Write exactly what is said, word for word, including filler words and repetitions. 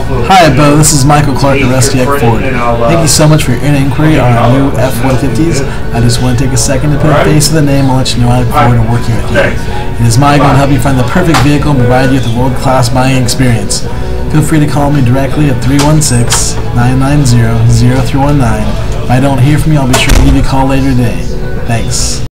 Hi, Beau. This is Michael Clark at Rustiac Ford. Thank you so much for your inquiry on our new F one fifties. I just want to take a second to put a face to the name and let you know I look forward to working with you. It is my goal to help you find the perfect vehicle and provide you with a world-class buying experience. Feel free to call me directly at three one six, nine nine zero, zero three one nine. If I don't hear from you, I'll be sure to give you a call later today. Thanks.